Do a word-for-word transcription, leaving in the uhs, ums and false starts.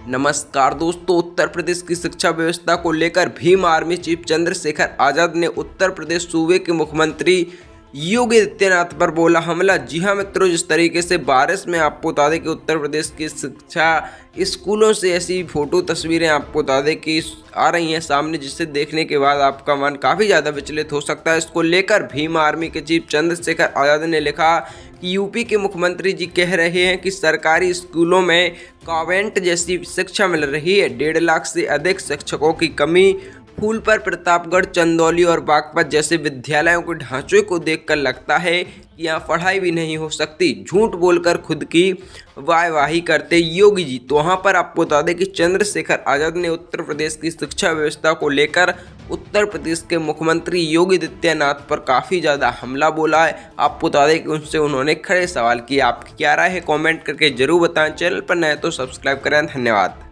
नमस्कार दोस्तों, उत्तर प्रदेश की शिक्षा व्यवस्था को लेकर भीम आर्मी चीफ चंद्रशेखर आजाद ने उत्तर प्रदेश सूबे के मुख्यमंत्री योगी आदित्यनाथ पर बोला हमला। जी हां मित्रों, जिस तरीके से बारिश में आपको बता दें कि उत्तर प्रदेश की शिक्षा स्कूलों से ऐसी फोटो तस्वीरें आपको बता दें कि आ रही हैं सामने, जिसे देखने के बाद आपका मन काफ़ी ज़्यादा विचलित हो सकता है। इसको लेकर भीम आर्मी के चीफ चंद्रशेखर आजाद ने लिखा कि यूपी के मुख्यमंत्री जी कह रहे हैं कि सरकारी स्कूलों में कॉन्वेंट जैसी शिक्षा मिल रही है। डेढ़ लाख से अधिक शिक्षकों की कमी, फूल पर प्रतापगढ़, चंदौली और बागपत जैसे विद्यालयों के ढांचे को देखकर लगता है कि यहाँ पढ़ाई भी नहीं हो सकती। झूठ बोलकर खुद की वाहवाही करते योगी जी। तो वहाँ पर आपको बता दें कि चंद्रशेखर आजाद ने उत्तर प्रदेश की शिक्षा व्यवस्था को लेकर उत्तर प्रदेश के मुख्यमंत्री योगी आदित्यनाथ पर काफ़ी ज़्यादा हमला बोला है। आपको बता दें कि उनसे उन्होंने खड़े सवाल किए। आपकी क्या राय है, कमेंट करके जरूर बताएं। चैनल पर नए तो सब्सक्राइब करें। धन्यवाद।